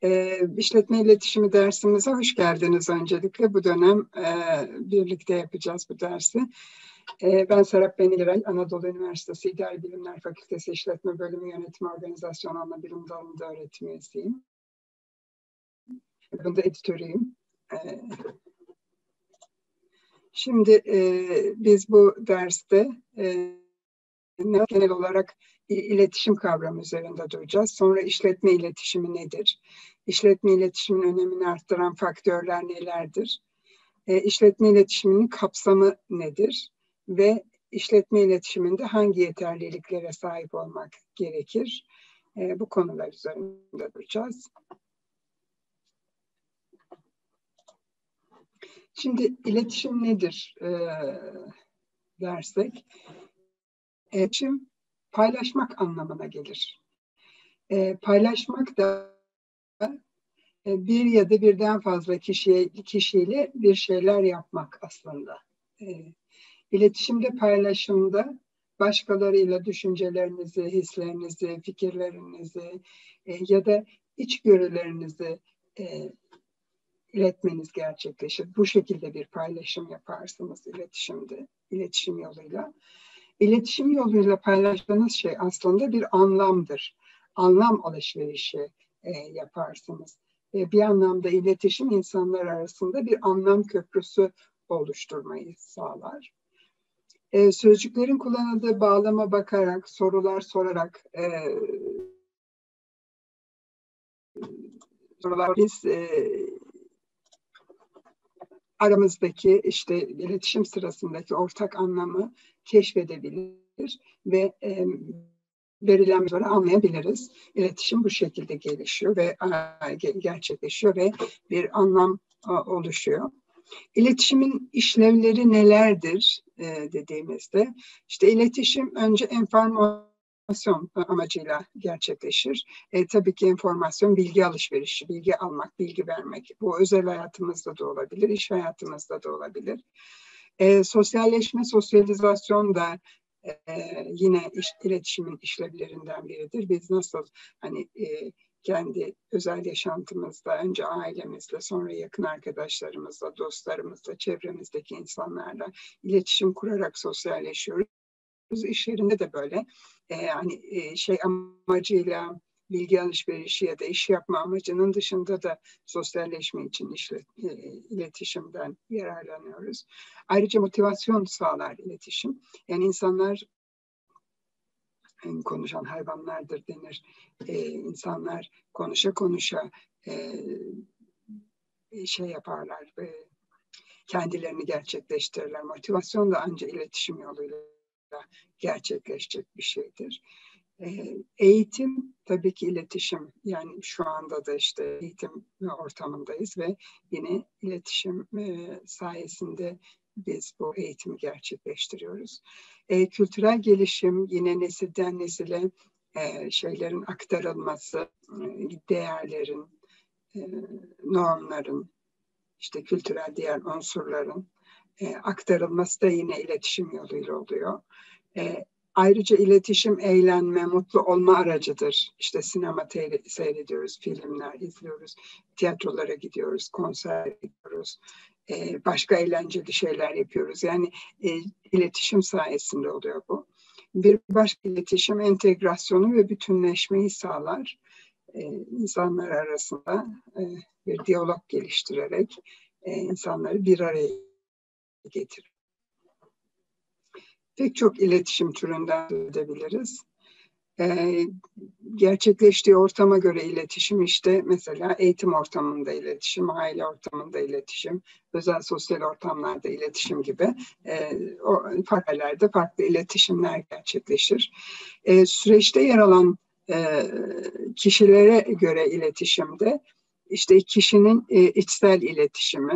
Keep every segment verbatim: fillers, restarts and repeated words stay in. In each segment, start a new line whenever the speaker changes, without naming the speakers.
E, işletme iletişimi dersimize hoş geldiniz öncelikle. Bu dönem e, birlikte yapacağız bu dersi. E, ben Serap Beniray, Anadolu Üniversitesi İdari Bilimler Fakültesi İşletme Bölümü Yönetim Organizasyon Ana Bilim Dalı'nda öğretim üyesiyim. Bunda editörüyüm. E, şimdi e, biz bu derste e, genel olarak iletişim kavramı üzerinde duracağız. Sonra işletme iletişimi nedir? İşletme iletişimin önemini arttıran faktörler nelerdir? E, işletme iletişiminin kapsamı nedir? Ve işletme iletişiminde hangi yeterliliklere sahip olmak gerekir? E, bu konular üzerinde duracağız. Şimdi iletişim nedir e, dersek? İletişim paylaşmak anlamına gelir. E, paylaşmak da e, bir ya da birden fazla kişiye, kişiyle bir şeyler yapmak aslında. E, iletişimde, paylaşımda başkalarıyla düşüncelerinizi, hislerinizi, fikirlerinizi e, ya da içgörülerinizi e, iletmeniz gerçekleşir. Bu şekilde bir paylaşım yaparsınız iletişimde, iletişim yoluyla. İletişim yoluyla paylaştığınız şey aslında bir anlamdır. Anlam alışverişi e, yaparsınız. E, bir anlamda iletişim insanlar arasında bir anlam köprüsü oluşturmayı sağlar. E, sözcüklerin kullanıldığı bağlama bakarak, sorular sorarak e, sorular biz e, aramızdaki işte iletişim sırasındaki ortak anlamı keşfedebilir ve e, verilen soru anlayabiliriz. İletişim bu şekilde gelişiyor ve e, gerçekleşiyor ve bir anlam e, oluşuyor. İletişimin işlevleri nelerdir e, dediğimizde, işte iletişim önce enformasyon amacıyla gerçekleşir. E, tabii ki enformasyon, bilgi alışverişi, bilgi almak, bilgi vermek. Bu özel hayatımızda da olabilir, iş hayatımızda da olabilir. E, sosyalleşme, sosyalizasyon da e, yine iş, iletişimin işlevlerinden biridir. Biz nasıl hani e, kendi özel yaşantımızda önce ailemizle, sonra yakın arkadaşlarımızla, dostlarımızla, çevremizdeki insanlarla iletişim kurarak sosyalleşiyoruz. İş yerinde de böyle e, hani e, şey amacıyla bilgi alışverişi ya da iş yapma amacının dışında da sosyalleşme için işlet, e, iletişimden yararlanıyoruz. Ayrıca motivasyon sağlar iletişim. Yani insanlar konuşan hayvanlardır denir. Ee, insanlar konuşa konuşa e, şey yaparlar, e, kendilerini gerçekleştirirler. Motivasyon da ancak iletişim yoluyla gerçekleşecek bir şeydir. E, eğitim tabii ki iletişim. Yani şu anda da işte eğitim ortamındayız ve yine iletişim e, sayesinde biz bu eğitimi gerçekleştiriyoruz. E, kültürel gelişim yine nesilden nesile e, şeylerin aktarılması, e, değerlerin, e, normların, işte kültürel diğer unsurların e, aktarılması da yine iletişim yoluyla oluyor. E, ayrıca iletişim eğlenme, mutlu olma aracıdır. İşte sinema seyrediyoruz, filmler izliyoruz, tiyatrolara gidiyoruz, konser gidiyoruz. Ee, başka eğlenceli şeyler yapıyoruz. Yani e, iletişim sayesinde oluyor bu. Bir başka iletişim entegrasyonu ve bütünleşmeyi sağlar. Ee, insanlar arasında e, bir diyalog geliştirerek e, insanları bir araya getirir. Pek çok iletişim türünden söz edebiliriz. Ee, gerçekleştiği ortama göre iletişim işte mesela eğitim ortamında iletişim, aile ortamında iletişim, özel sosyal ortamlarda iletişim gibi e, o farklı yerlerde farklı iletişimler gerçekleşir. E, süreçte yer alan e, kişilere göre iletişimde işte kişinin e, içsel iletişimi,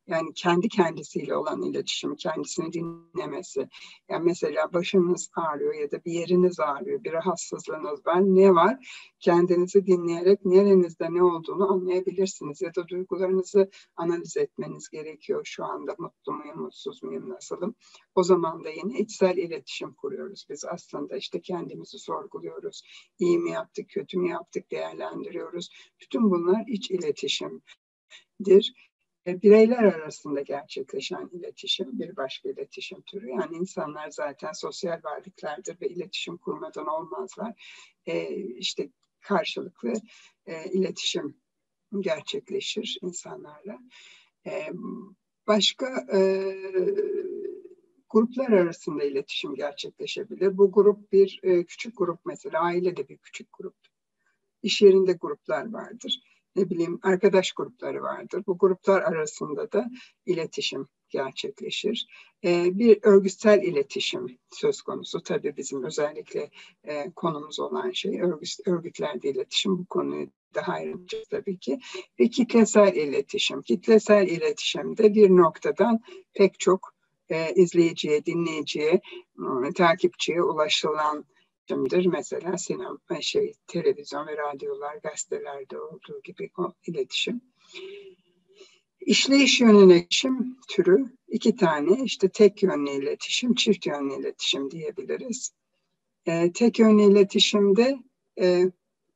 Yani kendi kendisiyle olan iletişim, kendisini dinlemesi. Yani mesela başınız ağrıyor ya da bir yeriniz ağrıyor, bir rahatsızlığınız var. Ne var? Kendinizi dinleyerek nerenizde ne olduğunu anlayabilirsiniz. Ya da duygularınızı analiz etmeniz gerekiyor. Şu anda mutlu muyum, mutsuz muyum, nasılım? O zaman da yine içsel iletişim kuruyoruz. Biz aslında işte kendimizi sorguluyoruz. İyi mi yaptık, kötü mü yaptık değerlendiriyoruz. Bütün bunlar iç iletişimdir. Bireyler arasında gerçekleşen iletişim bir başka iletişim türü. Yani insanlar zaten sosyal varlıklardır ve iletişim kurmadan olmazlar. E, işte karşılıklı e, iletişim gerçekleşir insanlarla. E, başka e, gruplar arasında iletişim gerçekleşebilir. Bu grup bir e, küçük grup, mesela aile de bir küçük grup. İş yerinde gruplar vardır. Ne bileyim arkadaş grupları vardır. Bu gruplar arasında da iletişim gerçekleşir. Ee, bir örgütsel iletişim söz konusu. Tabii bizim özellikle e, konumuz olan şey örgüt, örgütlerde iletişim. Bu konuyu daha ayrıca tabii ki. Ve kitlesel iletişim. Kitlesel iletişimde bir noktadan pek çok e, izleyiciye, dinleyiciye, e, takipçiye ulaşılan iletişimdir. Mesela sinema, şey, televizyon ve radyolar, gazetelerde olduğu gibi o iletişim. İşleyiş yönlü iletişim türü iki tane, işte tek yönlü iletişim, çift yönlü iletişim diyebiliriz. E, tek yönlü iletişimde e, e,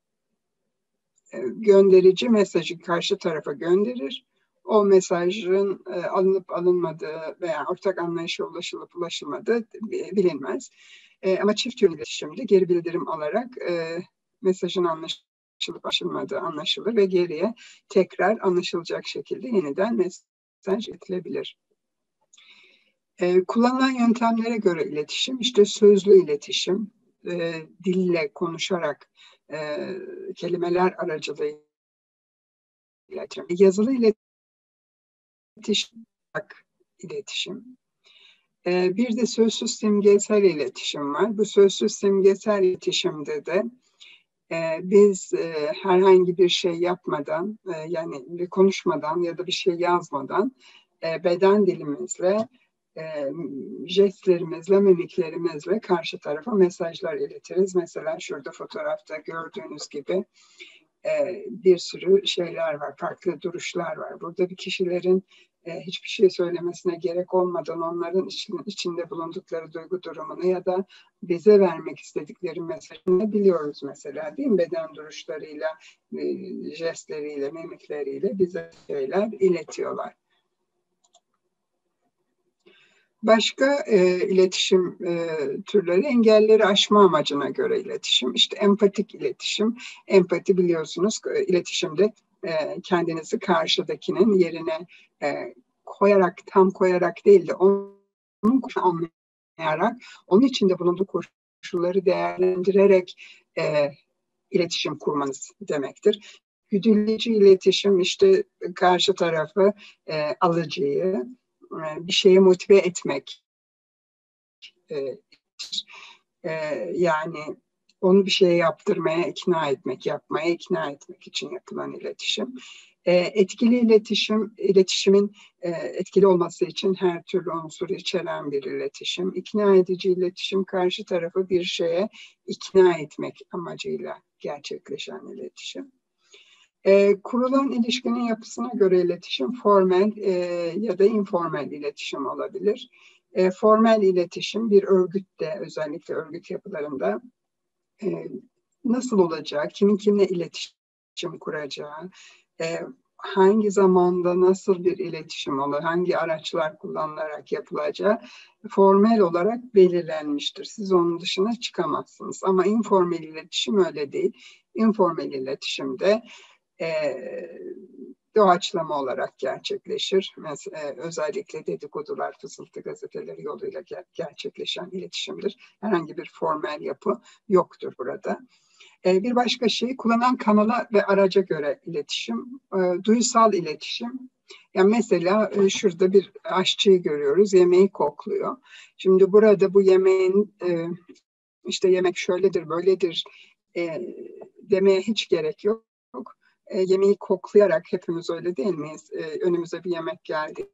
gönderici mesajı karşı tarafa gönderir. O mesajın e, alınıp alınmadığı veya ortak anlayışa ulaşılıp ulaşılmadığı bilinmez. E, ama çift yönlü iletişimde geri bildirim alarak e, mesajın anlaşılıp anlaşılmadığı anlaşılır ve geriye tekrar anlaşılacak şekilde yeniden mesaj iletilebilir. E, kullanılan yöntemlere göre iletişim, işte sözlü iletişim, e, dille konuşarak e, kelimeler aracılığıyla iletişim, yazılı iletişim, iletişim. Bir de sözsüz simgesel iletişim var. Bu sözsüz simgesel iletişimde de e, biz e, herhangi bir şey yapmadan, e, yani bir konuşmadan ya da bir şey yazmadan e, beden dilimizle, e, jestlerimizle, mimiklerimizle karşı tarafa mesajlar iletiriz. Mesela şurada fotoğrafta gördüğünüz gibi e, bir sürü şeyler var, farklı duruşlar var. Burada bir kişilerin e, hiçbir şey söylemesine gerek olmadan onların için, içinde bulundukları duygu durumunu ya da bize vermek istedikleri mesajını biliyoruz mesela, değil mi? Beden duruşlarıyla, e, jestleriyle, mimikleriyle bize şeyler iletiyorlar. Başka e, iletişim e, türleri engelleri aşma amacına göre iletişim. İşte empatik iletişim. Empati biliyorsunuz e, iletişimde e, kendinizi karşıdakinin yerine e, koyarak, tam koyarak değil de onun anlayarak, onun içinde bulunduğu koşulları değerlendirerek e, iletişim kurmanız demektir. Güdüleyici iletişim işte karşı tarafı, e, alıcıyı, bir şeye motive etmek, e, e, yani onu bir şeye yaptırmaya ikna etmek, yapmaya ikna etmek için yapılan iletişim. E, etkili iletişim, iletişimin e, etkili olması için her türlü unsur içeren bir iletişim. İkna edici iletişim, karşı tarafı bir şeye ikna etmek amacıyla gerçekleşen iletişim. E, kurulan ilişkinin yapısına göre iletişim formel e, ya da informal iletişim olabilir. E, formel iletişim bir örgütte, özellikle örgüt yapılarında e, nasıl olacağı, kimin kimle iletişim kuracağı, e, hangi zamanda nasıl bir iletişim olur, hangi araçlar kullanılarak yapılacağı formel olarak belirlenmiştir. Siz onun dışına çıkamazsınız. Ama informal iletişim öyle değil. Informal iletişimde E, doğaçlama olarak gerçekleşir. Mesela, özellikle dedikodular, fısıltı gazeteleri yoluyla gerçekleşen iletişimdir. Herhangi bir formel yapı yoktur burada. E, bir başka şey, kullanılan kanala ve araca göre iletişim, e, duysal iletişim. Yani mesela e, şurada bir aşçıyı görüyoruz, yemeği kokluyor. Şimdi burada bu yemeğin e, işte yemek şöyledir, böyledir e, demeye hiç gerek yok. E, yemeği koklayarak, hepimiz öyle değil miyiz? E, önümüze bir yemek geldi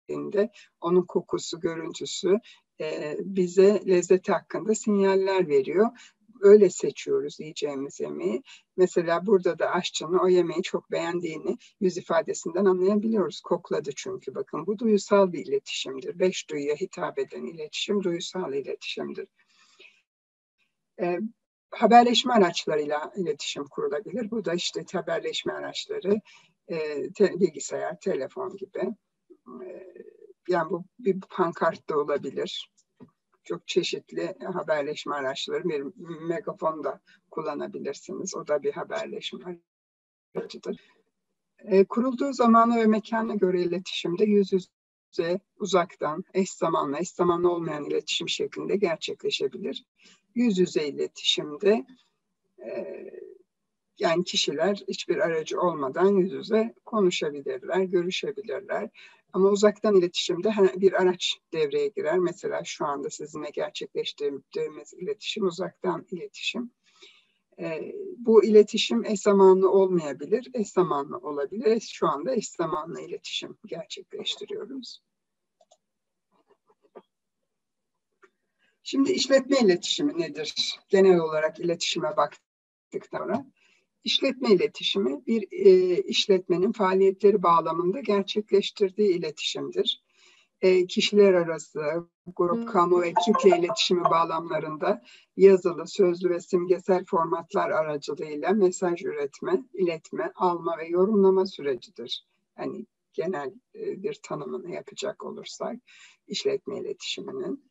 geldiğinde onun kokusu, görüntüsü e, bize lezzeti hakkında sinyaller veriyor. Öyle seçiyoruz yiyeceğimiz yemeği. Mesela burada da aşçının o yemeği çok beğendiğini yüz ifadesinden anlayabiliyoruz. Kokladı çünkü, bakın bu duyusal bir iletişimdir. Beş duyuya hitap eden iletişim duyusal iletişimdir. E, haberleşme araçlarıyla iletişim kurulabilir. Bu da işte haberleşme araçları, e, te, bilgisayar, telefon gibi. E, yani bu bir pankart da olabilir. Çok çeşitli haberleşme araçları, bir megafon da kullanabilirsiniz. O da bir haberleşme aracıdır. E, kurulduğu zamana ve mekana göre iletişimde yüz yüze, uzaktan, eş zamanlı, eş zamanlı olmayan iletişim şeklinde gerçekleşebilir. Yüz yüze iletişimde e, yani kişiler hiçbir aracı olmadan yüz yüze konuşabilirler, görüşebilirler. Ama uzaktan iletişimde bir araç devreye girer. Mesela şu anda sizinle gerçekleştirdiğimiz iletişim uzaktan iletişim. E, bu iletişim eş zamanlı olmayabilir, eş zamanlı olabilir. Şu anda eş zamanlı iletişim gerçekleştiriyoruz. Şimdi işletme iletişimi nedir? Genel olarak iletişime baktıktan sonra. İşletme iletişimi bir e, işletmenin faaliyetleri bağlamında gerçekleştirdiği iletişimdir. E, kişiler arası, grup, kamu ve kitle iletişimi bağlamlarında yazılı, sözlü ve simgesel formatlar aracılığıyla mesaj üretme, iletme, alma ve yorumlama sürecidir. Yani genel e, bir tanımını yapacak olursak işletme iletişiminin.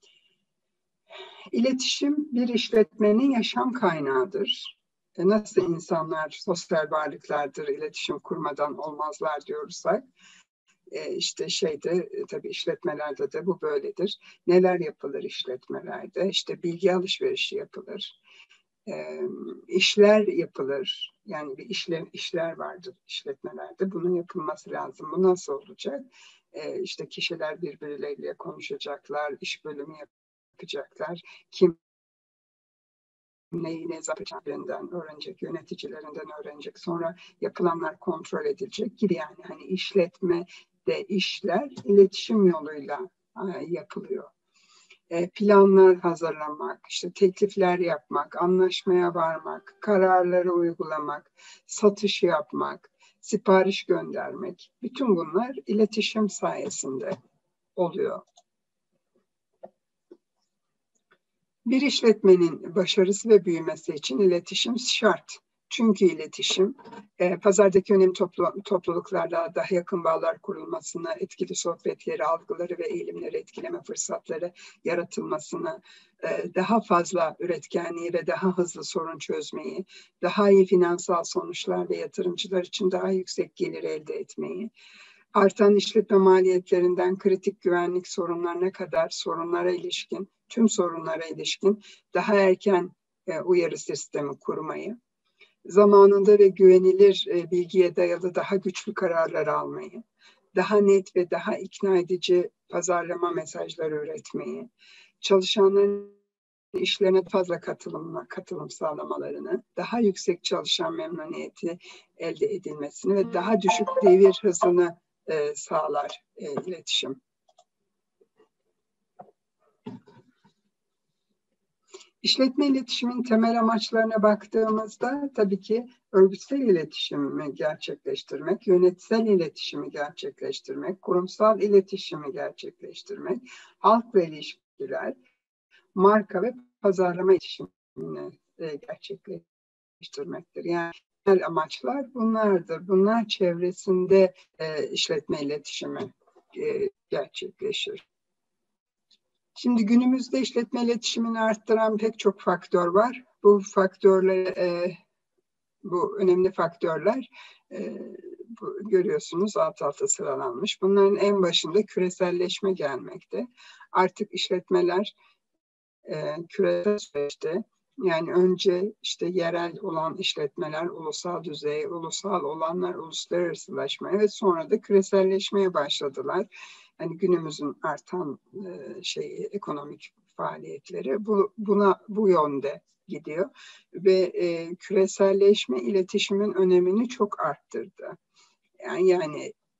İletişim bir işletmenin yaşam kaynağıdır. Nasıl insanlar sosyal varlıklardır, iletişim kurmadan olmazlar diyorsak, işte şeyde tabii işletmelerde de bu böyledir. Neler yapılır işletmelerde? İşte bilgi alışverişi yapılır, işler yapılır. Yani bir işler, işler vardır işletmelerde. Bunun yapılması lazım. Bu nasıl olacak? İşte kişiler birbirleriyle konuşacaklar, iş bölümü yapacaklar. Kim neyi ne yapacağından öğrenecek, yöneticilerinden öğrenecek, sonra yapılanlar kontrol edilecek gibi. Yani hani işletme de işler iletişim yoluyla yapılıyor. E, planlar hazırlamak, işte teklifler yapmak, anlaşmaya varmak, kararları uygulamak, satış yapmak, sipariş göndermek, bütün bunlar iletişim sayesinde oluyor. Bir işletmenin başarısı ve büyümesi için iletişim şart. Çünkü iletişim, e, pazardaki önemli toplu, topluluklarla daha yakın bağlar kurulmasını, etkili sohbetleri, algıları ve eğilimleri etkileme fırsatları yaratılmasını, e, daha fazla üretkenliği ve daha hızlı sorun çözmeyi, daha iyi finansal sonuçlar ve yatırımcılar için daha yüksek gelir elde etmeyi, artan işletme maliyetlerinden kritik güvenlik sorunlarına kadar sorunlara ilişkin, tüm sorunlara ilişkin daha erken e, uyarı sistemi kurmayı, zamanında ve güvenilir e, bilgiye dayalı daha güçlü kararlar almayı, daha net ve daha ikna edici pazarlama mesajları üretmeyi, çalışanların işlerine fazla katılım, katılım sağlamalarını, daha yüksek çalışan memnuniyeti elde edilmesini ve daha düşük devir hızını e, sağlar e, iletişim. İşletme iletişimin temel amaçlarına baktığımızda tabii ki örgütsel iletişimi gerçekleştirmek, yönetsel iletişimi gerçekleştirmek, kurumsal iletişimi gerçekleştirmek, halkla ilişkiler, marka ve pazarlama iletişimini e, gerçekleştirmektir. Yani temel amaçlar bunlardır. Bunlar çevresinde e, işletme iletişimi e, gerçekleşir. Şimdi günümüzde işletme iletişimini arttıran pek çok faktör var. Bu faktörler, e, bu önemli faktörler e, bu, görüyorsunuz alt alta sıralanmış. Bunların en başında küreselleşme gelmekte. Artık işletmeler e, küresel süreçte, yani önce işte yerel olan işletmeler ulusal düzey, ulusal olanlar uluslararasılaşmaya ve sonra da küreselleşmeye başladılar. Yani günümüzün artan e, şey ekonomik faaliyetleri bu buna bu yönde gidiyor ve e, küreselleşme iletişimin önemini çok arttırdı. Yani, yani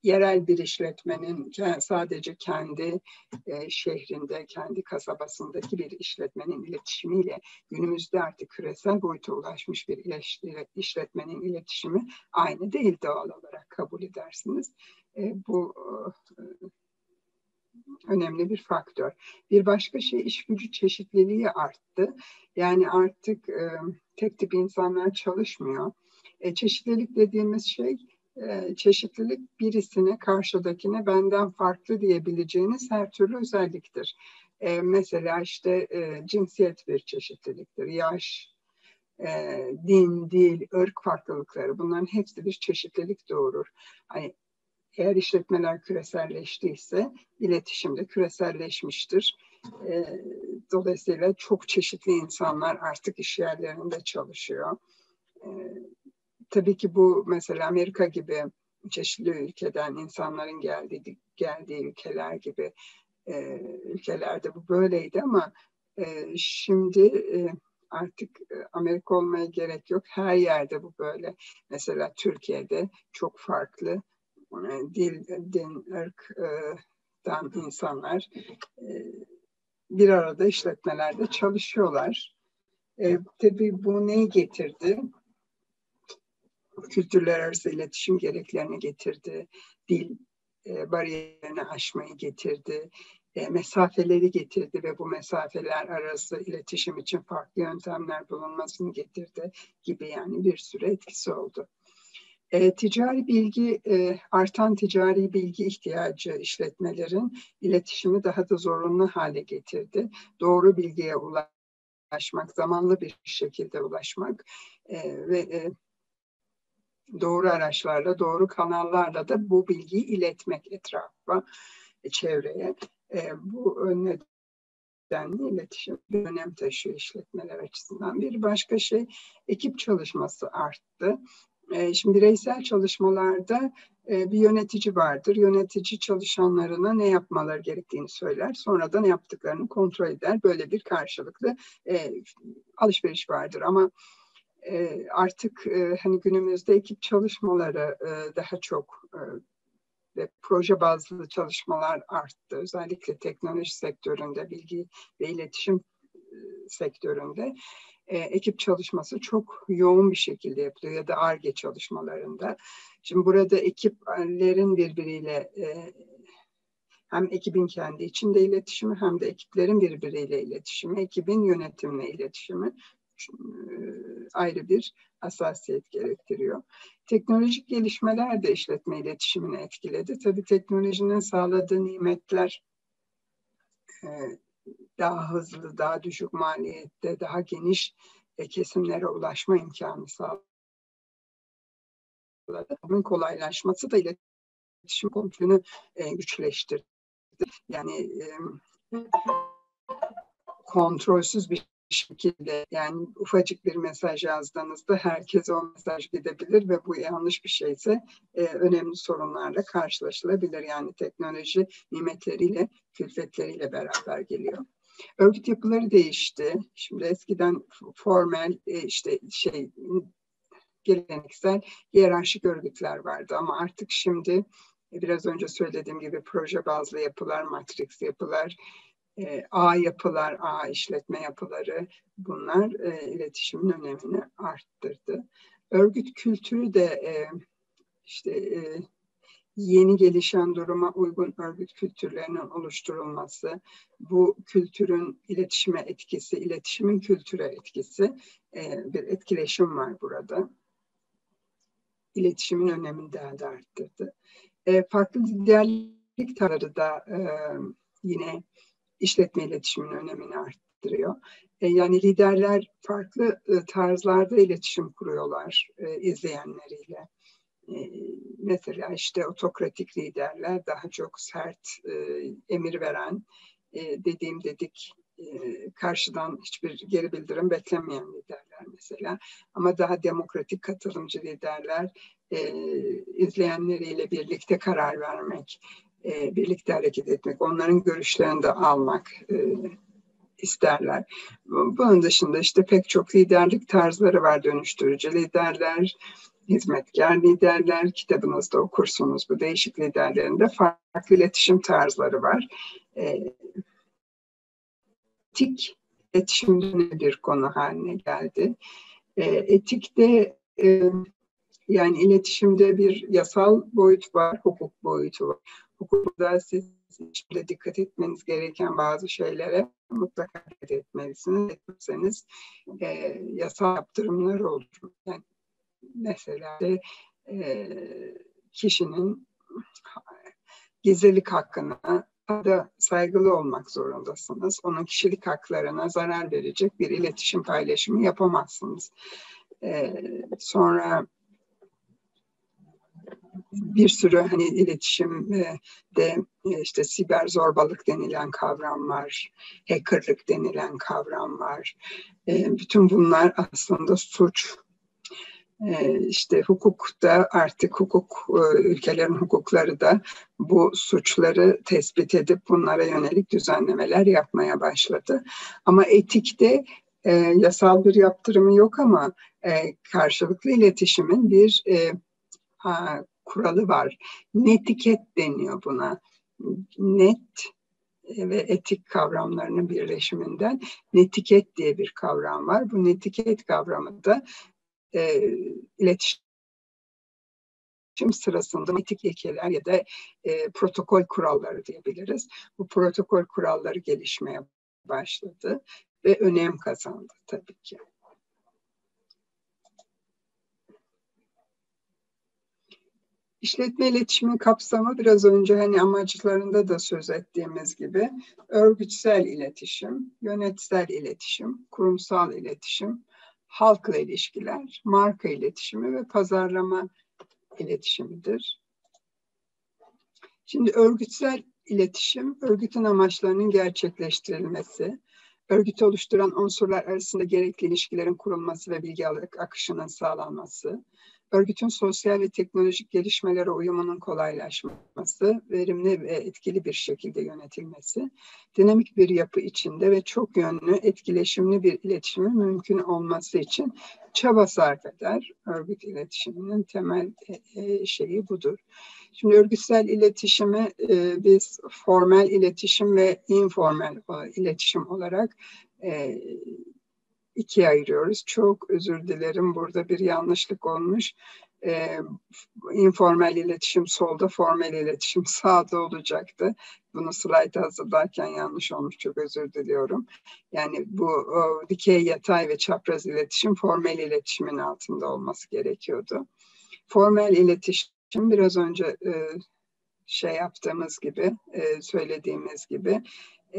yerel bir işletmenin sadece kendi e, şehrinde, kendi kasabasındaki bir işletmenin iletişimiyle günümüzde artık küresel boyuta ulaşmış bir işletmenin iletişimi aynı değil, doğal olarak kabul edersiniz. E, bu e, önemli bir faktör. Bir başka şey, iş gücü çeşitliliği arttı. Yani artık e, tek tip insanlar çalışmıyor. E, çeşitlilik dediğimiz şey, e, çeşitlilik birisine, karşıdakine benden farklı diyebileceğiniz her türlü özelliktir. E, mesela işte e, cinsiyet bir çeşitliliktir, yaş, e, din, dil, ırk farklılıkları, bunların hepsi bir çeşitlilik doğurur. Hani eğer işletmeler küreselleştiyse iletişim de küreselleşmiştir. E, dolayısıyla çok çeşitli insanlar artık iş yerlerinde çalışıyor. E, tabii ki bu mesela Amerika gibi çeşitli ülkeden insanların geldiği, geldiği ülkeler gibi e, ülkelerde bu böyleydi ama e, şimdi e, artık Amerika olmaya gerek yok. Her yerde bu böyle. Mesela Türkiye'de çok farklı dil, din, ırktan insanlar bir arada işletmelerde çalışıyorlar. E, tabii bu neyi getirdi? Kültürler arası iletişim gereklerini getirdi. Dil e, bariyerini aşmayı getirdi. E, mesafeleri getirdi ve bu mesafeler arası iletişim için farklı yöntemler bulunmasını getirdi gibi, yani bir sürü etkisi oldu. E, ticari bilgi, e, artan ticari bilgi ihtiyacı işletmelerin iletişimi daha da zorunlu hale getirdi. Doğru bilgiye ulaşmak, zamanlı bir şekilde ulaşmak e, ve e, doğru araçlarla, doğru kanallarla da bu bilgiyi iletmek etrafa, e, çevreye. E, bu nedenle iletişim bir önem taşıyor işletmeler açısından. Bir başka şey, ekip çalışması arttı. Şimdi bireysel çalışmalarda bir yönetici vardır. Yönetici çalışanlarına ne yapmaları gerektiğini söyler. Sonradan yaptıklarını kontrol eder. Böyle bir karşılıklı e, alışveriş vardır. Ama e, artık e, hani günümüzde ekip çalışmaları e, daha çok e, ve proje bazlı çalışmalar arttı. Özellikle teknoloji sektöründe, bilgi ve iletişim e, sektöründe. E, ekip çalışması çok yoğun bir şekilde yapılıyor ya da Ar-Ge çalışmalarında. Şimdi burada ekiplerin birbiriyle e, hem ekibin kendi içinde iletişimi hem de ekiplerin birbiriyle iletişimi, ekibin yönetimle iletişimi e, ayrı bir hassasiyet gerektiriyor. Teknolojik gelişmeler de işletme iletişimini etkiledi. Tabii teknolojinin sağladığı nimetler e, daha hızlı, daha düşük maliyette, daha geniş e, kesimlere ulaşma imkanı sağladı. Bunun kolaylaşması da iletişim kontrolünü e, güçleştirdi. Yani e, kontrolsüz bir şekilde, yani ufacık bir mesaj yazdığınızda herkese o mesaj gidebilir ve bu yanlış bir şeyse e, önemli sorunlarla karşılaşılabilir. Yani teknoloji nimetleriyle, külfetleriyle beraber geliyor. Örgüt yapıları değişti. Şimdi eskiden formel e, işte şey geleneksel hiyerarşik örgütler vardı ama artık şimdi biraz önce söylediğim gibi proje bazlı yapılar, matrix yapılar, e, ağ yapılar, ağ işletme yapıları, bunlar e, iletişimin önemini arttırdı. Örgüt kültürü de e, işte e, yeni gelişen duruma uygun örgüt kültürlerinin oluşturulması, bu kültürün iletişime etkisi, iletişimin kültüre etkisi, e, bir etkileşim var burada. İletişimin önemini daha da arttırdı. E, farklı liderlik tarzları da e, yine işletme iletişimin önemini arttırıyor. E, yani liderler farklı e, tarzlarda iletişim kuruyorlar e, izleyenleriyle. E, mesela işte otokratik liderler daha çok sert, e, emir veren, e, dediğim dedik, e, karşıdan hiçbir geri bildirim beklemeyen liderler mesela. Ama daha demokratik, katılımcı liderler e, izleyenleriyle birlikte karar vermek, e, birlikte hareket etmek, onların görüşlerini de almak e, isterler. Bunun dışında işte pek çok liderlik tarzları var, dönüştürücü liderler, hizmetkar liderler, kitabınızda okursunuz bu değişik liderlerin de farklı iletişim tarzları var. E, etik iletişimde bir konu haline geldi. E, etikte e, yani iletişimde bir yasal boyut var, hukuk boyutu var. Hukukta siz şimdi dikkat etmeniz gereken bazı şeylere mutlaka dikkat etmelisiniz. Etmezseniz e, yasal yaptırımlar olur. Yani mesela de, e, kişinin gizlilik hakkına da saygılı olmak zorundasınız. Onun kişilik haklarına zarar verecek bir iletişim paylaşımı yapamazsınız. E, sonra bir sürü hani iletişimde işte siber zorbalık denilen kavram var, hackerlık denilen kavram var. Bütün bunlar aslında suç. İşte hukukta artık hukuk, ülkelerin hukukları da bu suçları tespit edip bunlara yönelik düzenlemeler yapmaya başladı. Ama etikte e, yasal bir yaptırımı yok ama e, karşılıklı iletişimin bir e, ha, kuralı var. Netiket deniyor buna. Net ve etik kavramlarının birleşiminden netiket diye bir kavram var. Bu netiket kavramı da e, iletişim sırasında etik ilkeler ya da e, protokol kuralları diyebiliriz. Bu protokol kuralları gelişmeye başladı ve önem kazandı tabii ki. İşletme iletişimin kapsamı biraz önce hani amaçlarında da söz ettiğimiz gibi örgütsel iletişim, yönetsel iletişim, kurumsal iletişim, halkla ilişkiler, marka iletişimi ve pazarlama iletişimidir. Şimdi örgütsel iletişim, örgütün amaçlarının gerçekleştirilmesi, örgütü oluşturan unsurlar arasında gerekli ilişkilerin kurulması ve bilgi akışının sağlanması, örgütün sosyal ve teknolojik gelişmelere uyumunun kolaylaşması, verimli ve etkili bir şekilde yönetilmesi, dinamik bir yapı içinde ve çok yönlü, etkileşimli bir iletişimin mümkün olması için çaba sarf eder. Örgüt iletişiminin temel şeyi budur. Şimdi örgütsel iletişimi e, biz formel iletişim ve informal iletişim olarak e, ikiye ayırıyoruz. Çok özür dilerim, burada bir yanlışlık olmuş. E, informal iletişim solda, formel iletişim sağda olacaktı. Bunu slayta hazırlarken yanlış olmuş, çok özür diliyorum. Yani bu o, dikey, yatay ve çapraz iletişim formel iletişimin altında olması gerekiyordu. Formel iletişim biraz önce e, şey yaptığımız gibi, e, söylediğimiz gibi e,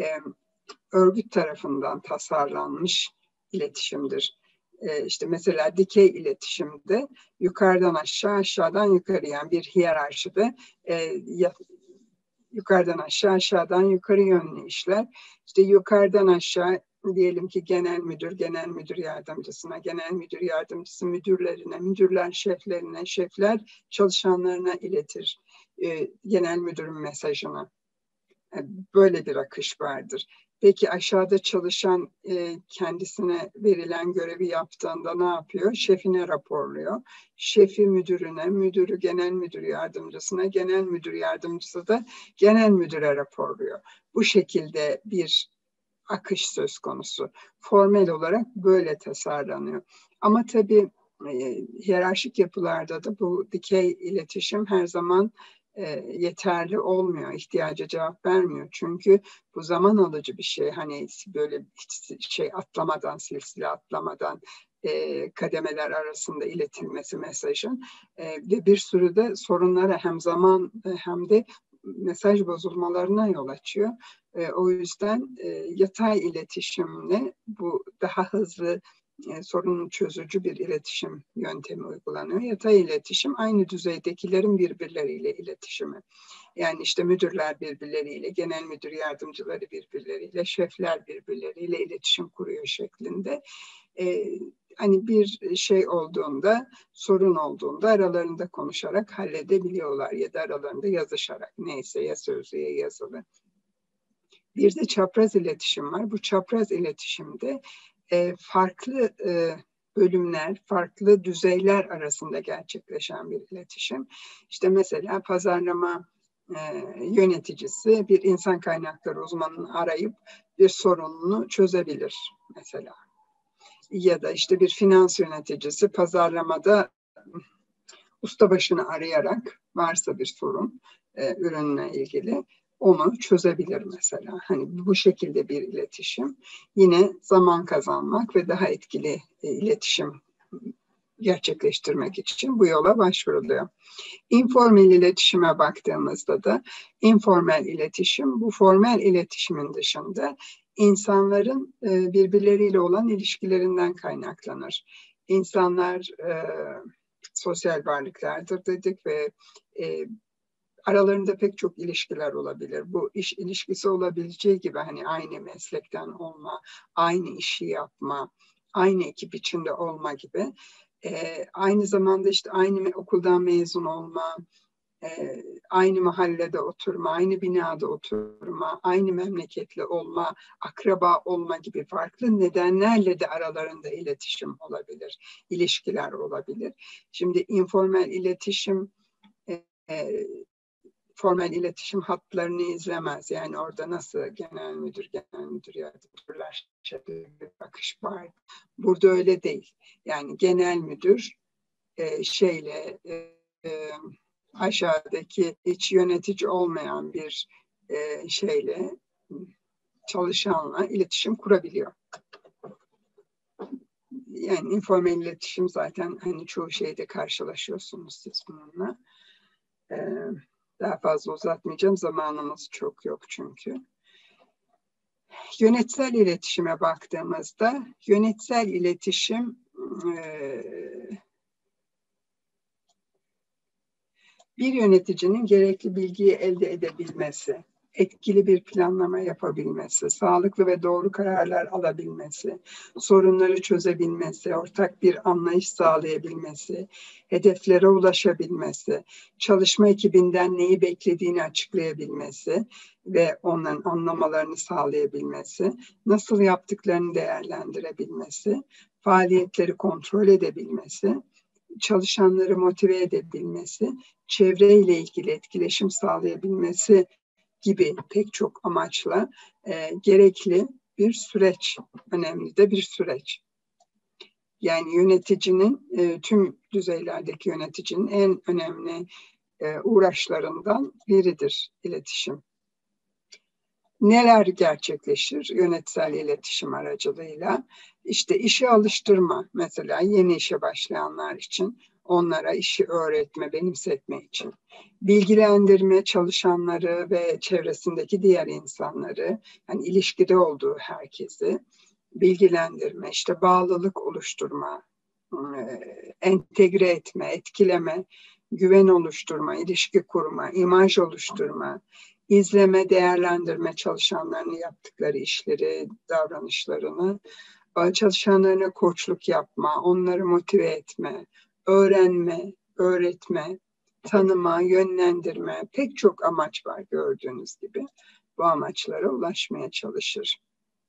örgüt tarafından tasarlanmış iletişimdir. E, işte mesela dikey iletişimde yukarıdan aşağı, aşağıdan yukarı, yani bir hiyerarşide e, ya, yukarıdan aşağı, aşağıdan yukarı yönlü işler. İşte yukarıdan aşağı diyelim ki genel müdür, genel müdür yardımcısına, genel müdür yardımcısı müdürlerine, müdürler şeflerine, şefler çalışanlarına iletir e, genel müdürün mesajını. Yani böyle bir akış vardır. Peki aşağıda çalışan e, kendisine verilen görevi yaptığında ne yapıyor? Şefine raporluyor. Şefi müdürüne, müdürü genel müdür yardımcısına, genel müdür yardımcısı da genel müdüre raporluyor. Bu şekilde bir akış söz konusu. Formel olarak böyle tasarlanıyor. Ama tabii e, hiyerarşik yapılarda da bu dikey iletişim her zaman e, yeterli olmuyor, ihtiyaca cevap vermiyor. Çünkü bu zaman alıcı bir şey. Hani böyle hiç şey atlamadan, silsile atlamadan e, kademeler arasında iletilmesi mesajın e, ve bir sürü de sorunlara hem zaman hem de mesaj bozulmalarına yol açıyor. E, o yüzden e, yatay iletişimle bu daha hızlı e, sorun çözücü bir iletişim yöntemi uygulanıyor. Yatay iletişim aynı düzeydekilerin birbirleriyle iletişimi. Yani işte müdürler birbirleriyle, genel müdür yardımcıları birbirleriyle, şefler birbirleriyle iletişim kuruyor şeklinde. E, hani bir şey olduğunda, sorun olduğunda aralarında konuşarak halledebiliyorlar ya da aralarında yazışarak, neyse ya sözlü ya yazılı. Bir de çapraz iletişim var. Bu çapraz iletişimde e, farklı e, bölümler, farklı düzeyler arasında gerçekleşen bir iletişim. İşte mesela pazarlama e, yöneticisi bir insan kaynakları uzmanını arayıp bir sorununu çözebilir mesela. Ya da işte bir finans yöneticisi pazarlamada ustabaşını arayarak varsa bir sorun e, ürünle ilgili onu çözebilir mesela. Hani bu şekilde bir iletişim. Yine zaman kazanmak ve daha etkili e, iletişim gerçekleştirmek için bu yola başvuruluyor. İnformal iletişime baktığımızda da informal iletişim bu formel iletişimin dışında insanların e, birbirleriyle olan ilişkilerinden kaynaklanır. İnsanlar e, sosyal varlıklardır dedik ve e, aralarında pek çok ilişkiler olabilir. Bu iş ilişkisi olabileceği gibi hani aynı meslekten olma, aynı işi yapma, aynı ekip içinde olma gibi. E, aynı zamanda işte aynı okuldan mezun olma, e, aynı mahallede oturma, aynı binada oturma, aynı memleketli olma, akraba olma gibi farklı nedenlerle de aralarında iletişim olabilir, ilişkiler olabilir. Şimdi informal iletişim e, e, formal iletişim hatlarını izlemez. Yani orada nasıl genel müdür, genel müdür yardımcılar şeklinde bir bakış var. Burada öyle değil. Yani genel müdür e, şeyle e, e, aşağıdaki hiç yönetici olmayan bir e, şeyle çalışanla iletişim kurabiliyor. Yani informal iletişim zaten hani çoğu şeyde karşılaşıyorsunuz siz bununla. E, daha fazla uzatmayacağım. Zamanımız çok yok çünkü. Yönetsel iletişime baktığımızda yönetsel iletişim e, bir yöneticinin gerekli bilgiyi elde edebilmesi, etkili bir planlama yapabilmesi, sağlıklı ve doğru kararlar alabilmesi, sorunları çözebilmesi, ortak bir anlayış sağlayabilmesi, hedeflere ulaşabilmesi, çalışma ekibinden neyi beklediğini açıklayabilmesi ve onların anlamalarını sağlayabilmesi, nasıl yaptıklarını değerlendirebilmesi, faaliyetleri kontrol edebilmesi, çalışanları motive edebilmesi, çevreyle ilgili etkileşim sağlayabilmesi gibi pek çok amaçla e, gerekli bir süreç, önemli de bir süreç. Yani yöneticinin, e, tüm düzeylerdeki yöneticinin en önemli e, uğraşlarından biridir iletişim. Neler gerçekleşir yönetsel iletişim aracılığıyla? İşte işe alıştırma, mesela yeni işe başlayanlar için onlara işi öğretme, benimsetme için. Bilgilendirme çalışanları ve çevresindeki diğer insanları, yani ilişkide olduğu herkesi bilgilendirme, işte bağlılık oluşturma, entegre etme, etkileme, güven oluşturma, ilişki kurma, imaj oluşturma, izleme, değerlendirme çalışanların yaptıkları işleri, davranışlarını, çalışanlarına koçluk yapma, onları motive etme, öğrenme, öğretme, tanıma, yönlendirme, pek çok amaç var gördüğünüz gibi. Bu amaçlara ulaşmaya çalışır.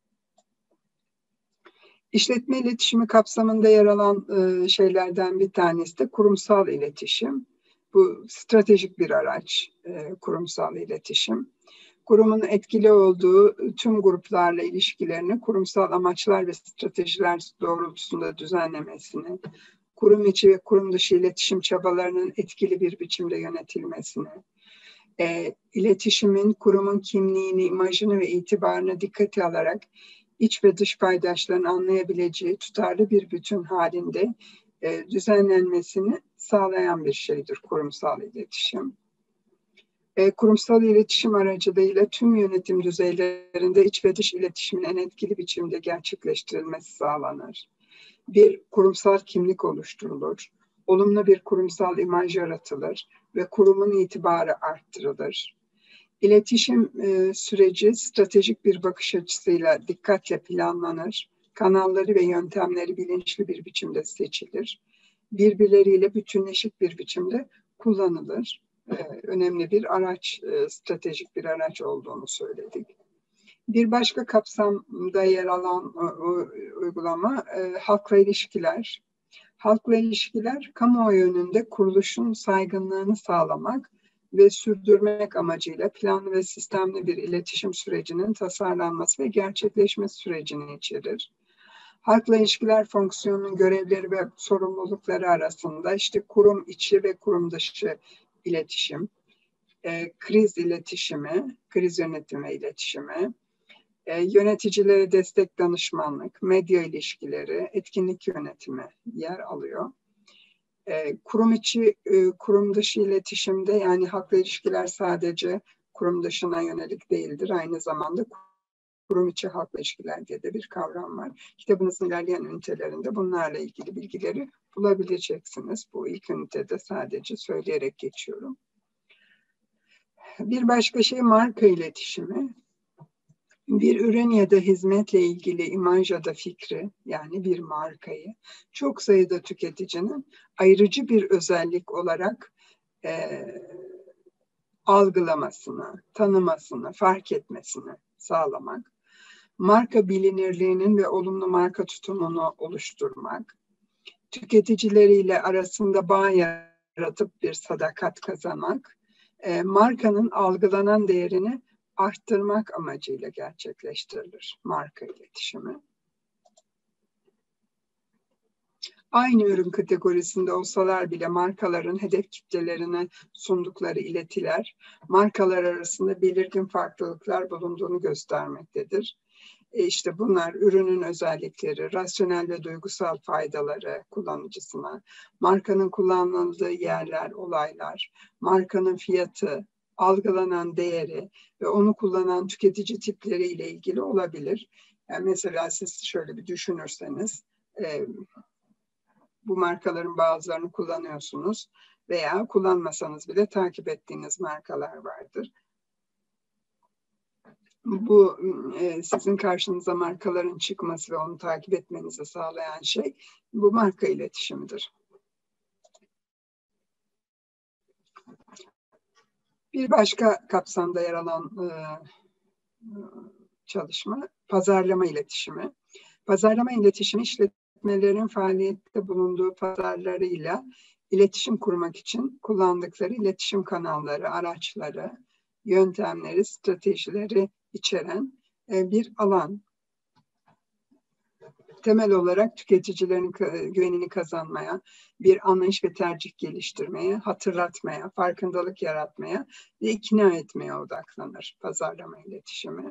İşletme iletişimi kapsamında yer alan e, şeylerden bir tanesi de kurumsal iletişim. Bu stratejik bir araç, e, kurumsal iletişim. Kurumun etkili olduğu tüm gruplarla ilişkilerini kurumsal amaçlar ve stratejiler doğrultusunda düzenlemesini, kurum içi ve kurum dışı iletişim çabalarının etkili bir biçimde yönetilmesini, e, iletişimin kurumun kimliğini, imajını ve itibarını dikkate alarak iç ve dış paydaşların anlayabileceği tutarlı bir bütün halinde e, düzenlenmesini sağlayan bir şeydir kurumsal iletişim. E, kurumsal iletişim aracılığıyla tüm yönetim düzeylerinde iç ve dış iletişimin en etkili biçimde gerçekleştirilmesi sağlanır. Bir kurumsal kimlik oluşturulur, olumlu bir kurumsal imaj yaratılır ve kurumun itibarı arttırılır. İletişim e, süreci stratejik bir bakış açısıyla dikkatle planlanır, kanalları ve yöntemleri bilinçli bir biçimde seçilir, birbirleriyle bütünleşik bir biçimde kullanılır. Ee, önemli bir araç, e, stratejik bir araç olduğunu söyledik. Bir başka kapsamda yer alan uygulama halkla ilişkiler. Halkla ilişkiler, kamuoyu önünde kuruluşun saygınlığını sağlamak ve sürdürmek amacıyla planlı ve sistemli bir iletişim sürecinin tasarlanması ve gerçekleşmesi sürecini içerir. Halkla ilişkiler fonksiyonunun görevleri ve sorumlulukları arasında işte kurum içi ve kurum dışı iletişim, e, kriz iletişimi, kriz yönetimi iletişimi, e, yöneticilere destek danışmanlık, medya ilişkileri, etkinlik yönetimi yer alıyor. E, kurum içi, e, kurum dışı iletişimde yani halkla ilişkiler sadece kurum dışına yönelik değildir. Aynı zamanda kurum içi halkla ilişkiler diye de bir kavram var. Kitabınızın ilerleyen ünitelerinde bunlarla ilgili bilgileri bulabileceksiniz. Bu ilk ünitede sadece söyleyerek geçiyorum. Bir başka şey marka iletişimi. Bir ürün ya da hizmetle ilgili imaj ya da fikri, yani bir markayı çok sayıda tüketicinin ayrıcı bir özellik olarak e, algılamasını, tanımasını, fark etmesini sağlamak. Marka bilinirliğinin ve olumlu marka tutumunu oluşturmak. Tüketicileriyle arasında bağ yaratıp bir sadakat kazanmak. E, markanın algılanan değerini arttırmak amacıyla gerçekleştirilir marka iletişimi. Aynı ürün kategorisinde olsalar bile markaların hedef kitlelerine sundukları iletiler, markalar arasında belirgin farklılıklar bulunduğunu göstermektedir. E işte bunlar ürünün özellikleri, rasyonel ve duygusal faydaları kullanıcısına, markanın kullanıldığı yerler, olaylar, markanın fiyatı, algılanan değeri ve onu kullanan tüketici tipleri ile ilgili olabilir. Yani mesela siz şöyle bir düşünürseniz, e, bu markaların bazılarını kullanıyorsunuz veya kullanmasanız bile takip ettiğiniz markalar vardır. Bu e, sizin karşınıza markaların çıkması ve onu takip etmenizi sağlayan şey bu marka iletişimidir. Bir başka kapsamda yer alan e, çalışma pazarlama iletişimi. Pazarlama iletişimi işletmelerin faaliyette bulunduğu pazarlarıyla iletişim kurmak için kullandıkları iletişim kanalları, araçları, yöntemleri, stratejileri içeren bir alan. Temel olarak tüketicilerin güvenini kazanmaya, bir anlayış ve tercih geliştirmeye, hatırlatmaya, farkındalık yaratmaya ve ikna etmeye odaklanır pazarlama iletişimi.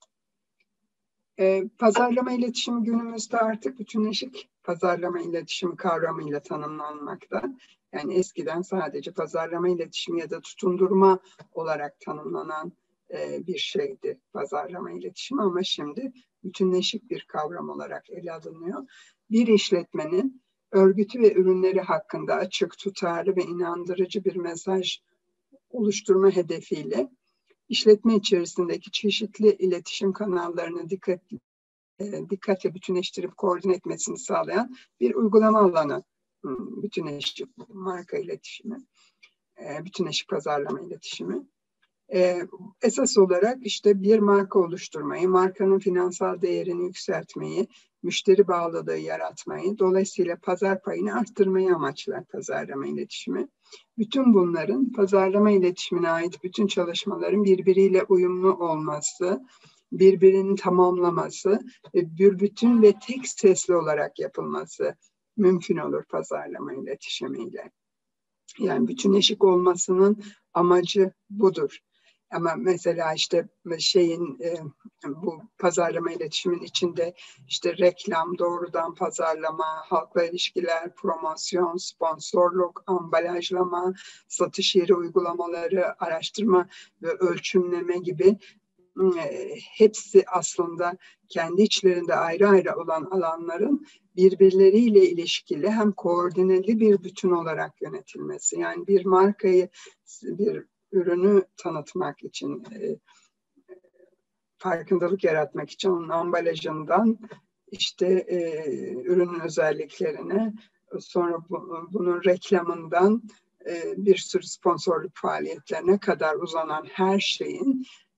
Ee, pazarlama iletişimi günümüzde artık bütünleşik pazarlama iletişimi kavramıyla tanımlanmakta. Yani eskiden sadece pazarlama iletişimi ya da tutundurma olarak tanımlanan e, bir şeydi pazarlama iletişimi ama şimdi bütünleşik bir kavram olarak ele alınıyor. Bir işletmenin örgütü ve ürünleri hakkında açık, tutarlı ve inandırıcı bir mesaj oluşturma hedefiyle işletme içerisindeki çeşitli iletişim kanallarını dikkat, e, dikkatle bütünleştirip koordine etmesini sağlayan bir uygulama alanı. Bütünleşik marka iletişimi, e, bütünleşik pazarlama iletişimi. E, esas olarak işte bir marka oluşturmayı, markanın finansal değerini yükseltmeyi, müşteri bağlılığı yaratmayı, dolayısıyla pazar payını arttırmayı amaçlar pazarlama iletişimi. Bütün bunların pazarlama iletişimine ait bütün çalışmaların birbiriyle uyumlu olması, birbirini tamamlaması ve bir bütün ve tek sesli olarak yapılması mümkün olur pazarlama iletişimiyle. Yani bütünleşik olmasının amacı budur. Ama mesela işte şeyin e, bu pazarlama iletişimin içinde işte reklam, doğrudan pazarlama, halkla ilişkiler, promosyon, sponsorluk, ambalajlama, satış yeri uygulamaları, araştırma ve ölçümleme gibi e, hepsi aslında kendi içlerinde ayrı ayrı olan alanların birbirleriyle ilişkili hem koordineli bir bütün olarak yönetilmesi. Yani bir markayı, bir ürünü tanıtmak için, e, farkındalık yaratmak için onun ambalajından işte e, ürünün özelliklerine, sonra bu, bunun reklamından e, bir sürü sponsorluk faaliyetlerine kadar uzanan her şeyin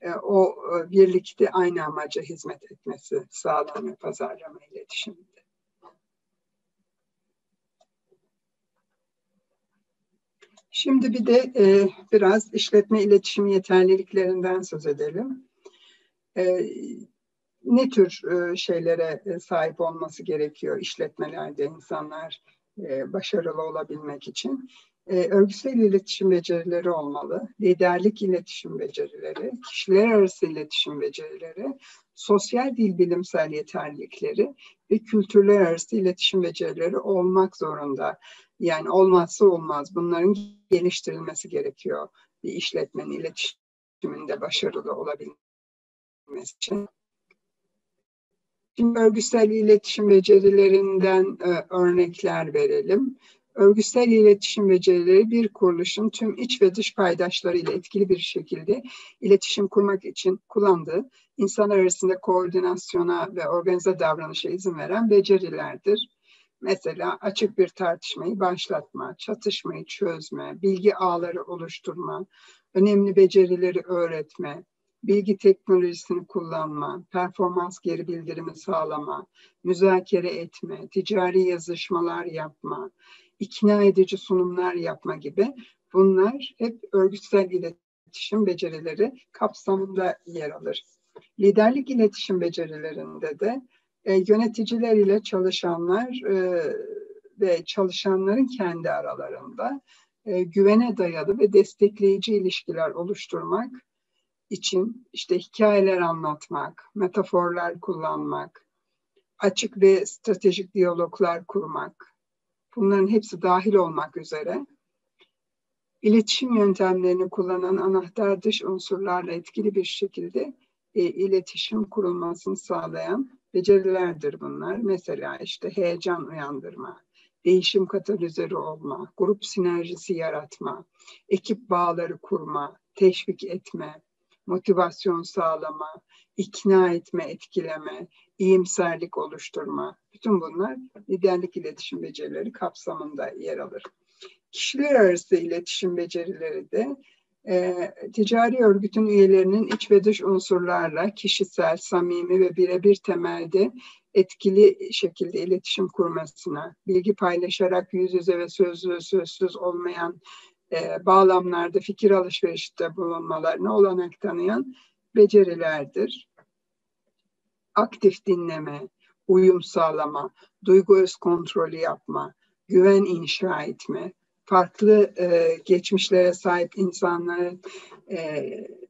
o birlikte aynı amaca hizmet etmesi sağlanıyor pazarlama iletişiminde. Şimdi bir de e, biraz işletme iletişimi yeterliliklerinden söz edelim. E, ne tür e, şeylere e, sahip olması gerekiyor işletmelerde insanlar e, başarılı olabilmek için? E, örgütsel iletişim becerileri olmalı, liderlik iletişim becerileri, kişiler arası iletişim becerileri, sosyal dil bilimsel yeterlilikleri ve kültürler arası iletişim becerileri olmak zorunda. Yani olmazsa olmaz. Bunların geliştirilmesi gerekiyor bir işletmenin iletişiminde başarılı olabilmesi için. Şimdi örgütsel iletişim becerilerinden e, örnekler verelim. Örgütsel iletişim becerileri bir kuruluşun tüm iç ve dış paydaşlarıyla etkili bir şekilde iletişim kurmak için kullandığı, insanlar arasında koordinasyona ve organize davranışa izin veren becerilerdir. Mesela açık bir tartışmayı başlatma, çatışmayı çözme, bilgi ağları oluşturma, önemli becerileri öğretme, bilgi teknolojisini kullanma, performans geri bildirimi sağlama, müzakere etme, ticari yazışmalar yapma, ikna edici sunumlar yapma gibi bunlar hep örgütsel iletişim becerileri kapsamında yer alır. Liderlik iletişim becerilerinde de e, yöneticiler ile çalışanlar e, ve çalışanların kendi aralarında e, güvene dayalı ve destekleyici ilişkiler oluşturmak için işte hikayeler anlatmak, metaforlar kullanmak, açık ve stratejik diyaloglar kurmak, bunların hepsi dahil olmak üzere iletişim yöntemlerini kullanan anahtar dış unsurlarla etkili bir şekilde e, iletişim kurulmasını sağlayan becerilerdir bunlar. Mesela işte heyecan uyandırma, değişim katalizörü olma, grup sinerjisi yaratma, ekip bağları kurma, teşvik etme, motivasyon sağlama, ikna etme, etkileme, iyimserlik oluşturma. Bütün bunlar liderlik iletişim becerileri kapsamında yer alır. Kişiler arası iletişim becerileri de e, ticari örgütün üyelerinin iç ve dış unsurlarla kişisel, samimi ve birebir temelde etkili şekilde iletişim kurmasına, bilgi paylaşarak yüz yüze ve sözlü sözsüz olmayan e, bağlamlarda fikir alışverişte bulunmalarına olanak tanıyan becerilerdir. Aktif dinleme, uyum sağlama, duygu öz kontrolü yapma, güven inşa etme, farklı e, geçmişlere sahip insanların e,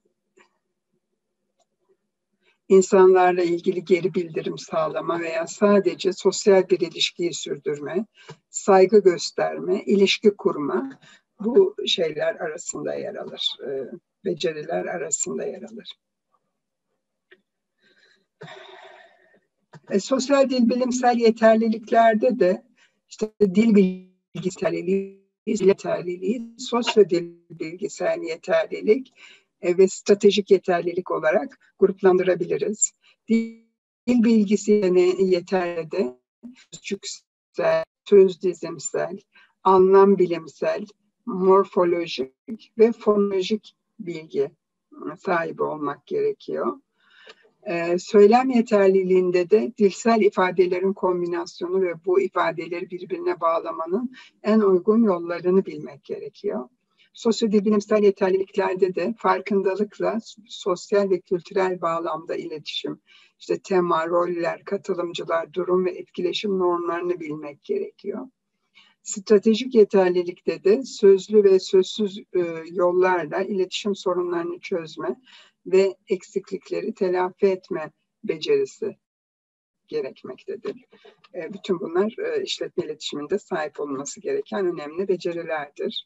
insanlarla ilgili geri bildirim sağlama veya sadece sosyal bir ilişkiyi sürdürme, saygı gösterme, ilişki kurma, bu şeyler arasında yer alır, e, beceriler arasında yer alır. E, sosyal dil bilimsel yeterliliklerde de işte dil bilgisayarliliği, yeterliliği, sosyo dil bilgisayar yeterlilik e, ve stratejik yeterlilik olarak gruplandırabiliriz. Dil, dil bilgisi yeterli de sözcüksel, söz dizimsel, anlam bilimsel, morfolojik ve fonolojik bilgi sahibi olmak gerekiyor. Ee, söylem yeterliliğinde de dilsel ifadelerin kombinasyonu ve bu ifadeleri birbirine bağlamanın en uygun yollarını bilmek gerekiyor. Sosyodil bilimsel yeterliliklerde de farkındalıkla sosyal ve kültürel bağlamda iletişim, işte tema, roller, katılımcılar, durum ve etkileşim normlarını bilmek gerekiyor. Stratejik yeterlilikte de sözlü ve sözsüz e, yollarla iletişim sorunlarını çözme ve eksiklikleri telafi etme becerisi gerekmektedir. E, bütün bunlar e, işletme iletişiminde sahip olması gereken önemli becerilerdir.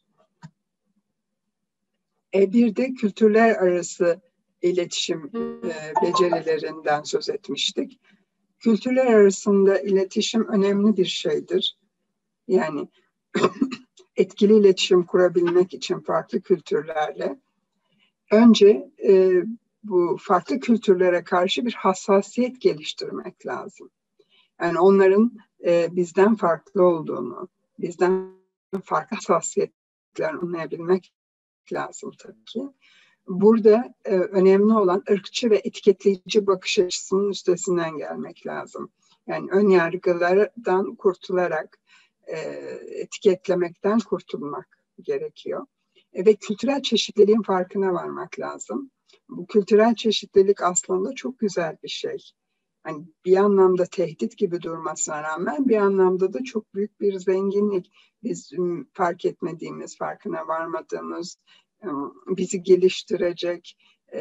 E, bir de kültürler arası iletişim e, becerilerinden söz etmiştik. Kültürler arasında iletişim önemli bir şeydir. Yani etkili iletişim kurabilmek için farklı kültürlerle önce e, bu farklı kültürlere karşı bir hassasiyet geliştirmek lazım. Yani onların e, bizden farklı olduğunu, bizden farklı hassasiyetler anlayabilmek lazım tabii ki. burada e, önemli olan ırkçı ve etiketleyici bakış açısının üstesinden gelmek lazım. Yani ön yargılardan kurtularak e, etiketlemekten kurtulmak gerekiyor. E, ve kültürel çeşitliliğin farkına varmak lazım. Bu kültürel çeşitlilik aslında çok güzel bir şey. Hani bir anlamda tehdit gibi durmasına rağmen bir anlamda da çok büyük bir zenginlik. Biz fark etmediğimiz, farkına varmadığımız, bizi geliştirecek,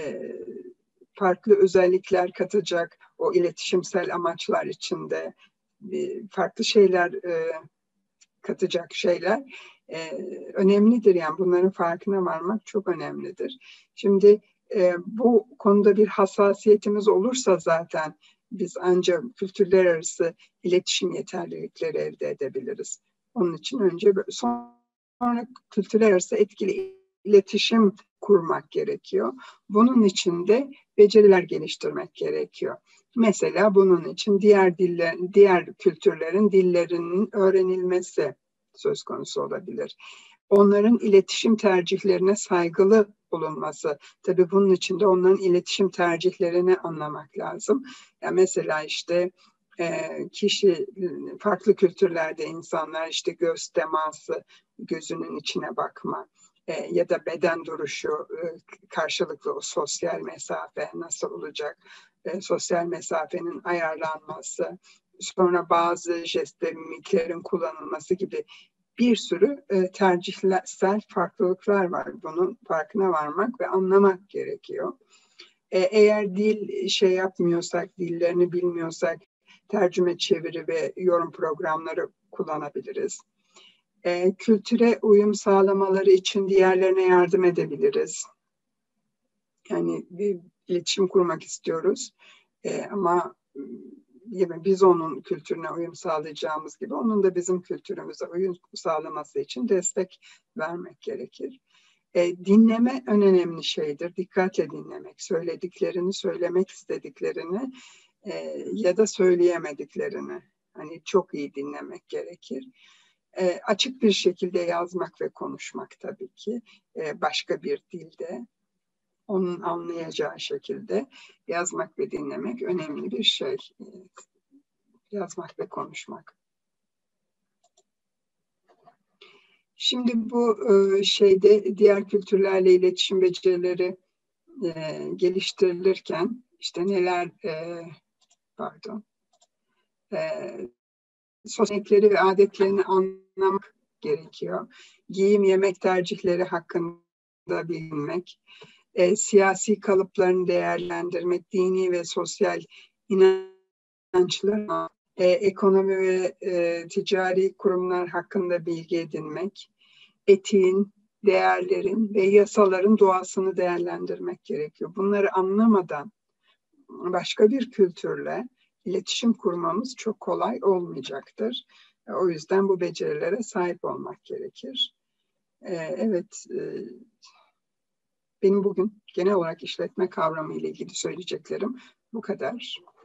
farklı özellikler katacak, o iletişimsel amaçlar içinde farklı şeyler katacak şeyler önemlidir. Yani bunların farkına varmak çok önemlidir. Şimdi bu konuda bir hassasiyetimiz olursa zaten biz ancak kültürler arası iletişim yeterlilikleri elde edebiliriz. Onun için önce sonra kültürler arası etkili iletişim kurmak gerekiyor. Bunun için de beceriler geliştirmek gerekiyor. Mesela bunun için diğer diller, diğer kültürlerin dillerinin öğrenilmesi söz konusu olabilir. Onların iletişim tercihlerine saygılı bulunması. Tabii bunun için de onların iletişim tercihlerini anlamak lazım. Yani mesela işte kişi farklı kültürlerde insanlar işte göz teması, gözünün içine bakma e, ya da beden duruşu e, karşılıklı o sosyal mesafe nasıl olacak? E, sosyal mesafenin ayarlanması, sonra bazı jest ve mimiklerin kullanılması gibi bir sürü e, tercihsel farklılıklar var. Bunun farkına varmak ve anlamak gerekiyor. E, eğer dil şey yapmıyorsak, dillerini bilmiyorsak tercüme, çeviri ve yorum programları kullanabiliriz. E, kültüre uyum sağlamaları için diğerlerine yardım edebiliriz. Yani bir iletişim kurmak istiyoruz e, ama biz onun kültürüne uyum sağlayacağımız gibi onun da bizim kültürümüze uyum sağlaması için destek vermek gerekir. E, dinleme en önemli şeydir. Dikkatle dinlemek, söylediklerini, söylemek istediklerini e, ya da söyleyemediklerini hani çok iyi dinlemek gerekir. E, açık bir şekilde yazmak ve konuşmak tabii ki e, başka bir dilde onun anlayacağı şekilde yazmak ve dinlemek önemli bir şey. E, yazmak ve konuşmak. Şimdi bu e, şeyde diğer kültürlerle iletişim becerileri e, geliştirilirken işte neler e, pardon e, sosyallikleri ve adetlerini anlamak gerekiyor. Giyim, yemek tercihleri hakkında bilmek, e, siyasi kalıplarını değerlendirmek, dini ve sosyal inançlar, e, ekonomi ve e, ticari kurumlar hakkında bilgi edinmek, etiğin, değerlerin ve yasaların doğasını değerlendirmek gerekiyor. Bunları anlamadan başka bir kültürle iletişim kurmamız çok kolay olmayacaktır. O yüzden bu becerilere sahip olmak gerekir. Evet, benim bugün genel olarak işletme kavramı ile ilgili söyleyeceklerim bu kadar.